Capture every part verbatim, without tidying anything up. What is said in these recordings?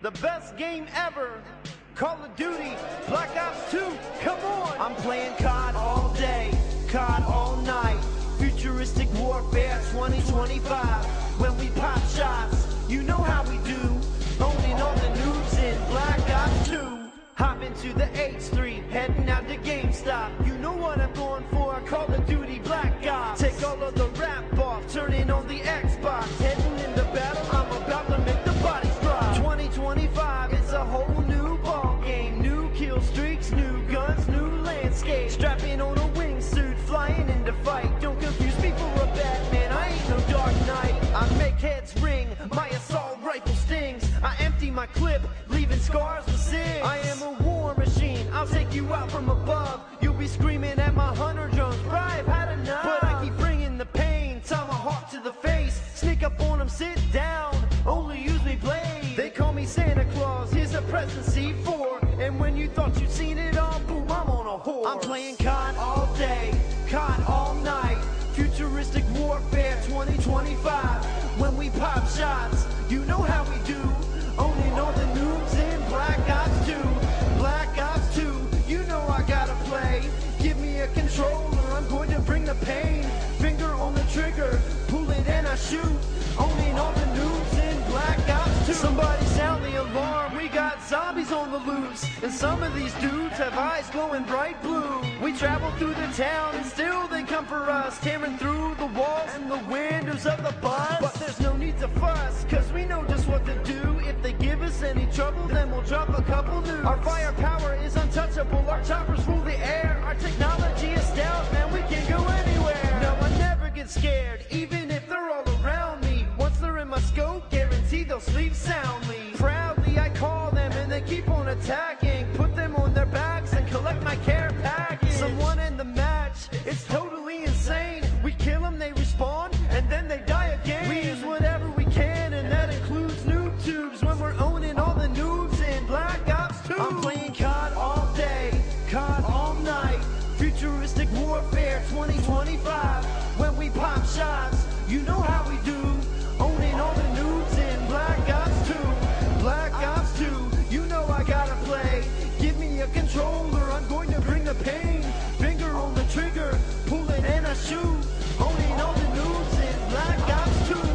the best game ever. Call of Duty, Black Ops two, come on! I'm playing C O D all day, C O D all night. Futuristic warfare twenty twenty-five. When we pop shots, you know how we do. Owning all the noobs in Black Ops two. Hop into the H three, heading out to GameStop. You know what I'm going for, Call of Duty Black Ops. Take all of the rap off, turning on the Xbox. Heading into battle, I'm about to make the bodies drop. twenty twenty-five, it's a whole new ball game. New kill streaks, new guns, new landscape. Strapping on a wingsuit, flying into fight. Don't confuse me for a Batman, I ain't no Dark Knight. I make heads ring, my assault rifle stings. I empty my clip, leaving scars to sing. I am a war machine, I'll take you out from above. You'll be screaming at my hunter drones, bro, I've had enough. But I keep bringing the pain, tomahawk to the face. Sneak up on them, sit down, only use me blade. They call me Santa Claus, here's a present C four. And when you thought you'd seen it all, boom, I'm on a horse. I'm playing C O D all day, C O D all night. Futuristic warfare twenty twenty-five. When we pop shots, you know how we do. Owning all the noobs in Black Ops two. Black Ops two, you know I gotta play. Give me a controller, I'm going to bring the pain. Finger on the trigger, pull it and I shoot. Owning all the noobs in Black Ops two. Somebody sound the alarm, we got zombies on the loose. And some of these dudes have eyes glowing bright blue. We travel through the town and still they come for us. Tearing through the walls and the windows of the bus. But there's no need to fuss, cause we know just what to do. If they give us any trouble, then we'll drop a couple nukes. Our firepower is untouchable, our choppers rule the air. Our technology is stealth, man, we can go anywhere. No, I never get scared, even if they're all around me. Once they're in my scope, guaranteed they'll sleep soundly. Proudly I call them and they keep on attacking. Put them on their backs and collect my care package. Someone in the match, it's totally insane. We kill them, they respawn, and then they die again. We use whatever we can, and that includes noob tubes. When we're owning all the noobs in Black Ops two. I'm playing C O D all day, C O D all night. Futuristic warfare twenty twenty-five. When we pop shots, you know how we do. Owning all the noobs in Black Ops two. Black Ops two, you know I gotta play. Give me a controller, I'm going to bring the pain. Finger on the trigger, pull it and I shoot. Owning all the noobs in Black Ops two.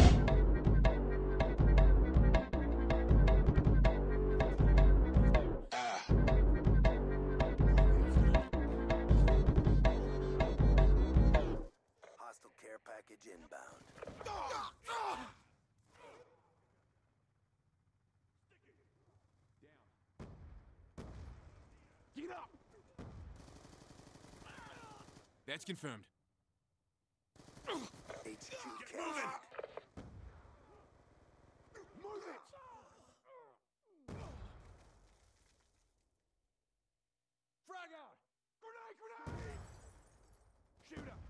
Hostile care package inbound. Get up! That's confirmed. H Q Get moving! captured. Move it! Frag out! Grenade, grenade! Shoot him!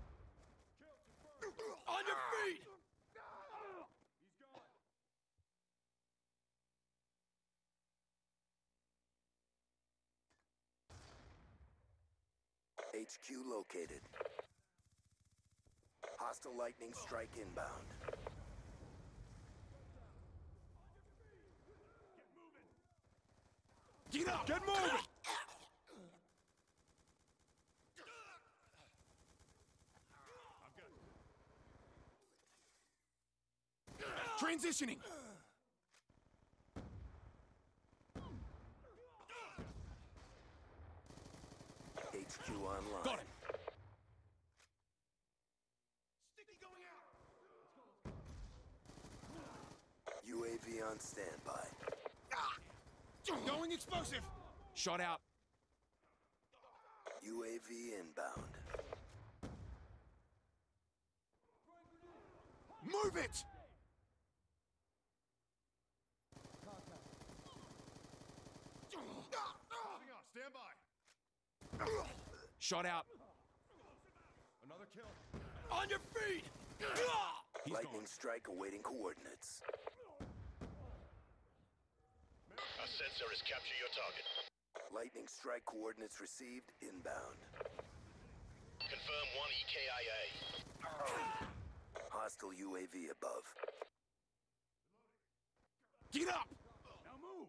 On your feet! He's gone. H Q located. Hostile lightning strike inbound. Get up! Get moving! Transitioning! H Q online. Got him! U A V on standby. Going explosive! Shot out. U A V inbound. Move it! Stand by. Shot out. Another kill. On your feet! He's Lightning gone. strike awaiting coordinates. Our sensor has captured your target. Lightning strike coordinates received inbound. Confirm one E K I A. Hostile U A V above. Get up! Now move!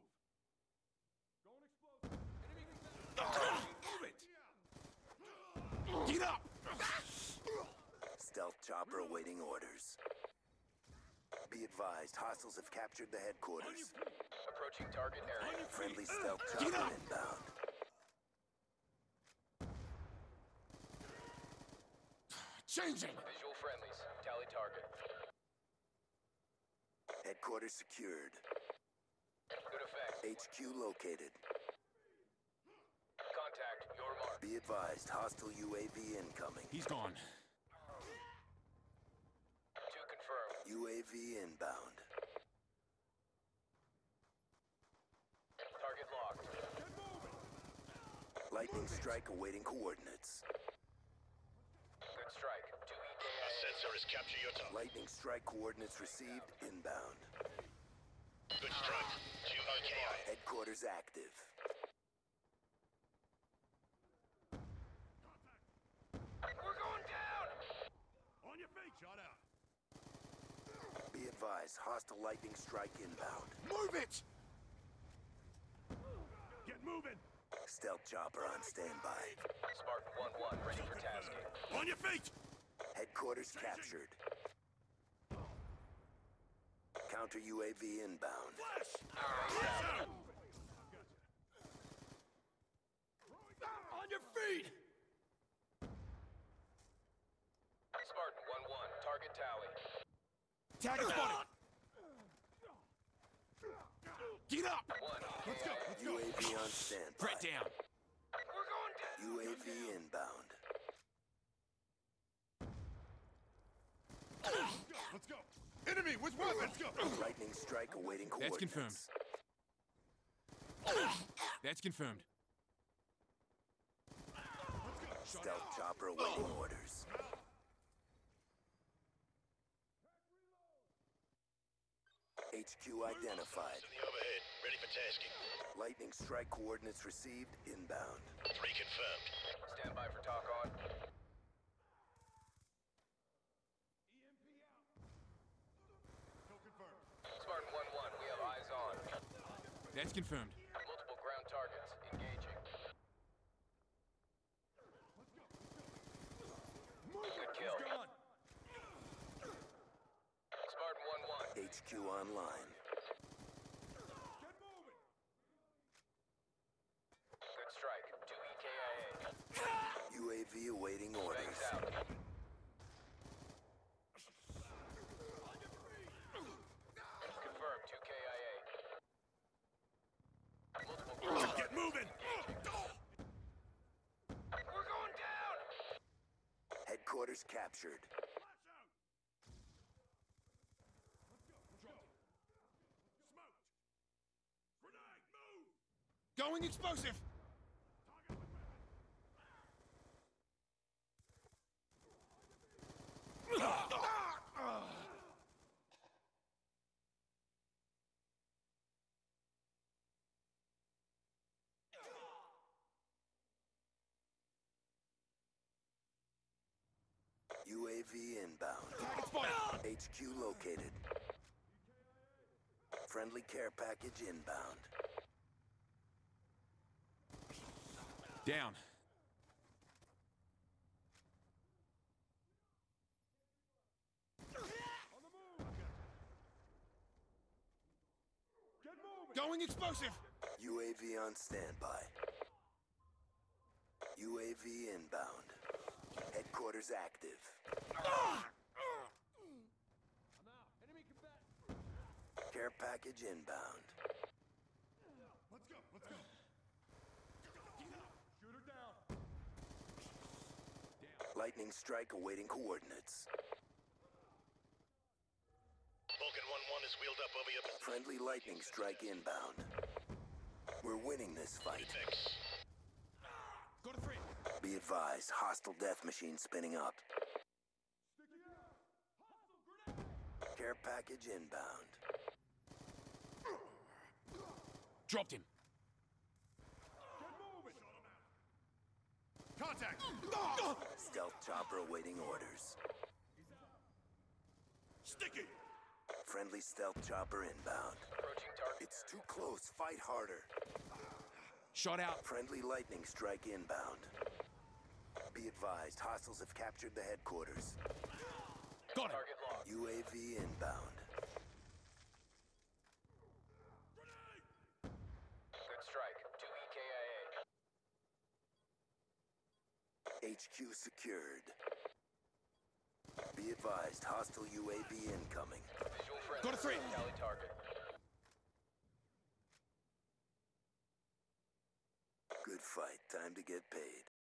Move it! Get up! Stealth chopper awaiting orders. Be advised, hostiles have captured the headquarters. Approaching target area. Friendly stealth Get chopper up! inbound. Changing! Visual friendlies. Tally target. Headquarters secured. Good effect. H Q located. Contact. Your mark. Be advised, hostile U A V incoming. He's gone. Two confirmed. U A V inbound. Target locked. Lightning strike awaiting coordinates. Good strike. Two E K I A. A sensor is capture your target. Lightning strike coordinates received inbound. Good strike. Two E K I A. Headquarters active. We're going down! On your feet. Shot out. Be advised, hostile lightning strike inbound. Move it! Get moving. Stealth chopper on standby. Spartan one one ready for tasking. On your feet. Headquarters captured. Counter U A V inbound. Flash. On your feet! Spartan one one. Target tally. Tag is spotted! Get up! One E K I A. U A V on standby. Threat down! We're going down! U A V inbound. Let's go. Enemy with weapons. Let's go. Lightning strike awaiting That's coordinates. confirmed. That's confirmed. Stealth chopper awaiting orders. H Q identified. In the overhead. Ready for tasking. Lightning strike coordinates received inbound. Three confirmed. Stand by for talk on. Kill confirmed. Spartan one one. We have eyes on. That's confirmed. Multiple ground targets. Engaging. Good kill. Gun. Spartan one one. H Q online. Get moving. Good strike. Two E K I A. U A V awaiting orders. Bangs out. Confirmed. Two K I A. Multiple ground Get moving. We're going down! Headquarters captured. Flash out. Let's go. Smoked. Grenade. Move. Going explosive! U A V inbound. Target spotted! H Q located. Friendly care package inbound. Down. On the move. Get moving. Going explosive! U A V on standby. U A V inbound. Headquarters active. I'm out. Enemy combat. Care package inbound. Let's go. Let's go. Shoot her down. Lightning strike awaiting coordinates. Vulcan one one is wheeled up over your position. Friendly lightning strike inbound. We're winning this fight. Fix. Got a threat! Be advised, hostile death machine spinning up. Sticky out. Hostile grenade. Care package inbound. Dropped him! Get moving. Contact. Stealth chopper awaiting orders. Sticky. Friendly stealth chopper inbound. Approaching target. It's too close. Fight harder. Shot out. Friendly lightning strike inbound. Be advised, hostiles have captured the headquarters. Got him. Target locked. U A V inbound. Good strike. two E K I A. H Q secured. Be advised, hostile U A V incoming. Visual friendly. Got a three. Tally target. Good fight. Time to get paid.